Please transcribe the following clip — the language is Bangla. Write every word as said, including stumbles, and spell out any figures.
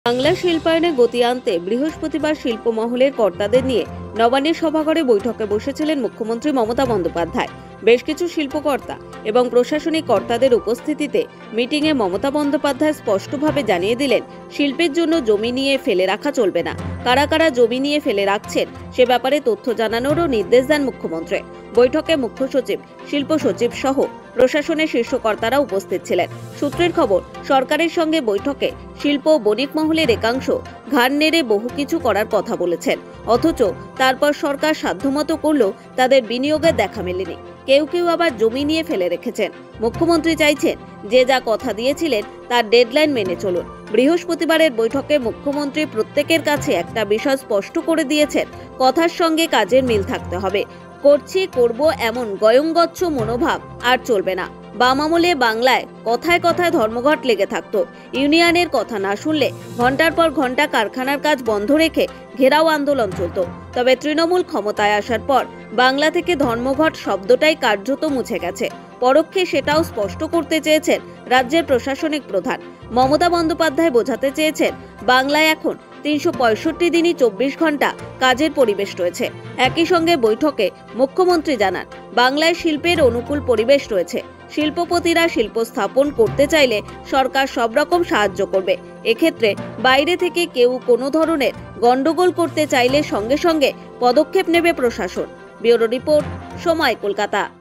বাংলা শিল্পায়নে গতি আনতে বৃহস্পতিবার শিল্প মহলের কর্তাদের নিয়ে নবান্নের সভাঘরে বৈঠকে বসেছিলেন মুখ্যমন্ত্রী মমতা বন্দ্যোপাধ্যায়। বেশ কিছু শিল্পকর্তা এবং প্রশাসনিক কর্তাদের উপস্থিতিতে মিটিংয়ে মমতা বন্দ্যোপাধ্যায় স্পষ্টভাবে জানিয়ে দিলেন, শিল্পের জন্য জমি নিয়ে ফেলে রাখা চলবে না। কারা কারা জমি নিয়ে ফেলে রাখছেন সে ব্যাপারে তথ্য জানানোরও নির্দেশ দেন মুখ্যমন্ত্রী। বৈঠকে মুখ্য সচিব, শিল্প সচিব সহ প্রশাসনের শীর্ষ কর্তারা উপস্থিত ছিলেন। সূত্রের খবর, সরকারের সঙ্গে বৈঠকে শিল্প ও বণিক মহলের একাংশ ঘাড় নেড়ে বহু কিছু করার কথা বলেছেন, অথচ তারপর সরকার সাধ্যমতো করলেও তাদের বিনিয়োগের দেখা মেলেনি। কেউ কেউ আবার জমি নিয়ে ফেলে রেখেছেন। মুখ্যমন্ত্রী চাইছেন, যে যা কথা দিয়েছিলেন তার ডেডলাইন মেনে চলুন। বৃহস্পতিবারের বৈঠকে মুখ্যমন্ত্রী প্রত্যেকের কাছে একটা বিষয় স্পষ্ট করে দিয়েছেন, কথার সঙ্গে কাজের মিল থাকতে হবে। করছি করব এমন গয়ঙ্গচ্ছ মনোভাব আর চলবে না। বাম আমলে বাংলায় কথায় কথায় ধর্মঘট লেগে থাকতো। ইউনিয়নের কথা না শুনলে ঘন্টার পর ঘন্টা কারখানার কাজ বন্ধ রেখে ঘেরাও আন্দোলন চলত। তবে তৃণমূল ক্ষমতায় আসার পর বাংলা থেকে ধর্মঘট শব্দটাই কার্যত মুছে গেছে। পরোক্ষে সেটাও স্পষ্ট করতে চেয়েছেন রাজ্যের প্রশাসনিক প্রধান। মমতা বন্দ্যোপাধ্যায় বোঝাতে চেয়েছেন, বাংলায় এখন তিনশো পঁয়ষট্টি দিনই চব্বিশ ঘন্টা কাজের পরিবেশ রয়েছে। একই সঙ্গে বৈঠকে মুখ্যমন্ত্রী জানান, বাংলায় শিল্পের অনুকূল পরিবেশ রয়েছে। শিল্পপতিরা শিল্প স্থাপন করতে চাইলে সরকার সব রকম সাহায্য করবে। এক্ষেত্রে বাইরে থেকে কেউ কোনো ধরনের গন্ডগোল করতে চাইলে সঙ্গে সঙ্গে পদক্ষেপ নেবে প্রশাসন। ব্যুরো রিপোর্ট, সময়, কলকাতা।